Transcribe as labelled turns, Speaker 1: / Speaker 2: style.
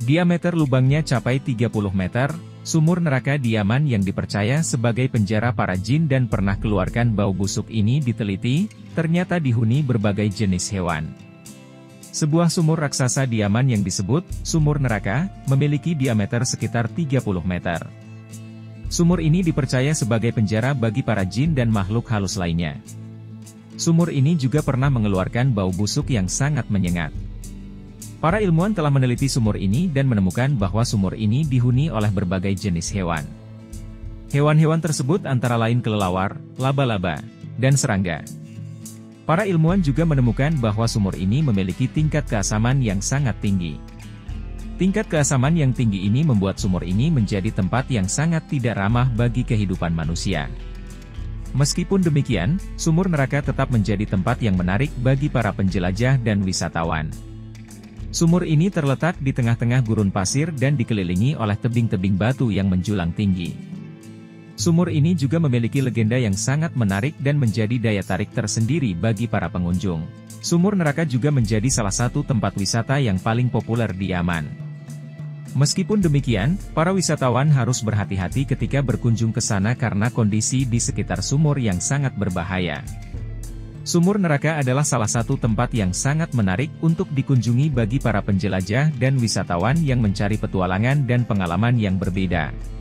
Speaker 1: Diameter lubangnya capai 30 meter, sumur neraka Diaman yang dipercaya sebagai penjara para jin dan pernah keluarkan bau busuk ini diteliti, ternyata dihuni berbagai jenis hewan. Sebuah sumur raksasa Diaman yang disebut sumur neraka, memiliki diameter sekitar 30 meter. Sumur ini dipercaya sebagai penjara bagi para jin dan makhluk halus lainnya. Sumur ini juga pernah mengeluarkan bau busuk yang sangat menyengat. Para ilmuwan telah meneliti sumur ini dan menemukan bahwa sumur ini dihuni oleh berbagai jenis hewan. Hewan-hewan tersebut antara lain kelelawar, laba-laba, dan serangga. Para ilmuwan juga menemukan bahwa sumur ini memiliki tingkat keasaman yang sangat tinggi. Tingkat keasaman yang tinggi ini membuat sumur ini menjadi tempat yang sangat tidak ramah bagi kehidupan manusia. Meskipun demikian, sumur neraka tetap menjadi tempat yang menarik bagi para penjelajah dan wisatawan. Sumur ini terletak di tengah-tengah gurun pasir dan dikelilingi oleh tebing-tebing batu yang menjulang tinggi. Sumur ini juga memiliki legenda yang sangat menarik dan menjadi daya tarik tersendiri bagi para pengunjung. Sumur neraka juga menjadi salah satu tempat wisata yang paling populer di Yaman. Meskipun demikian, para wisatawan harus berhati-hati ketika berkunjung ke sana karena kondisi di sekitar sumur yang sangat berbahaya. Sumur neraka adalah salah satu tempat yang sangat menarik untuk dikunjungi bagi para penjelajah dan wisatawan yang mencari petualangan dan pengalaman yang berbeda.